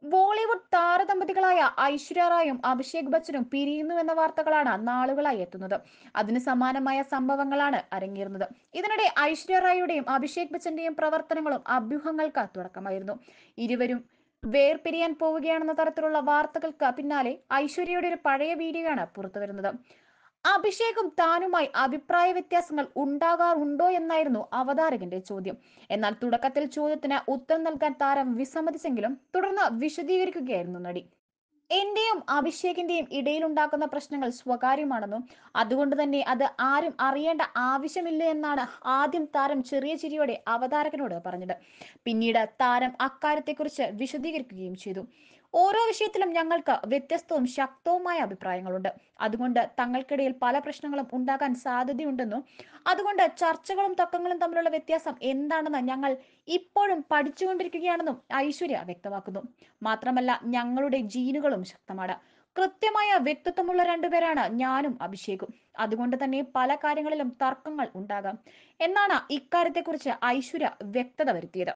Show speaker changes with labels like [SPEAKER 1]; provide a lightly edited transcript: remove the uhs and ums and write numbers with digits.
[SPEAKER 1] ബോളിവുഡ് താരദമ്പതികളായ ഐശ്വര്യ റായും അഭിഷേക് ബച്ചനും പിരിയുന്നുവെന്ന വാർത്തകളാണ് നാളുകളായി എത്തുന്നത്. അതിന് സമാനമായ സംഭവങ്ങളാണ് അരങ്ങേറുന്നത്. ഇതിനിടെ ഐശ്വര്യ റായിയുടെയും അഭിഷേക് ബച്ചന്റെയും പ്രവർത്തനങ്ങളും അഭ്യൂഹങ്ങൾക്ക് തുടക്കമായിരുന്നു. ഇരുവരും വേർപിരിയാൻ പോവുകയാണെന്ന തരത്തിലുള്ള വാർത്തകൾക്ക് പിന്നാലെ ഐശ്വര്യയുടെ ഒരു പഴയ വീഡിയോയാണ് പുറത്തുവരുന്നത്. അഭിഷേകും താനുമായി അഭിപ്രായ വ്യത്യാസങ്ങൾ ഉണ്ടാകാറുണ്ടോ എന്നായിരുന്നു അവതാരകന്റെ ചോദ്യം. എന്നാൽ തുടക്കത്തിൽ ചോദ്യത്തിന് ഉത്തരം നൽകാൻ താരം വിസമ്മതിച്ചെങ്കിലും തുടർന്ന് വിശദീകരിക്കുകയായിരുന്നു നടി. എന്റെയും അഭിഷേകിന്റെയും ഇടയിലുണ്ടാക്കുന്ന പ്രശ്നങ്ങൾ സ്വകാര്യമാണെന്നും അതുകൊണ്ട് തന്നെ അത് ആരും അറിയേണ്ട ആവശ്യമില്ല എന്നാണ് ആദ്യം താരം ചെറിയ ചിരിയോടെ അവതാരകനോട് പറഞ്ഞത്. പിന്നീട് താരം അക്കാര്യത്തെക്കുറിച്ച് വിശദീകരിക്കുകയും ചെയ്തു. ഓരോ വിഷയത്തിലും ഞങ്ങൾക്ക് വ്യത്യസ്തവും ശക്തവുമായ അഭിപ്രായങ്ങളുണ്ട്. അതുകൊണ്ട് തങ്ങൾക്കിടയിൽ പല പ്രശ്നങ്ങളും ഉണ്ടാകാൻ സാധ്യതയുണ്ടെന്നും അതുകൊണ്ട് ചർച്ചകളും തർക്കങ്ങളും തമ്മിലുള്ള വ്യത്യാസം എന്താണെന്ന് ഞങ്ങൾ ഇപ്പോഴും പഠിച്ചുകൊണ്ടിരിക്കുകയാണെന്നും ഐശ്വര്യ വ്യക്തമാക്കുന്നു. മാത്രമല്ല, ഞങ്ങളുടെ ജീനുകളും ശക്തമാണ്. കൃത്യമായ വ്യക്തിത്വമുള്ള രണ്ടുപേരാണ് ഞാനും അഭിഷേകും. അതുകൊണ്ട് തന്നെ പല കാര്യങ്ങളിലും തർക്കങ്ങൾ ഉണ്ടാകാം എന്നാണ് ഇക്കാര്യത്തെക്കുറിച്ച് ഐശ്വര്യ വ്യക്തത വരുത്തിയത്.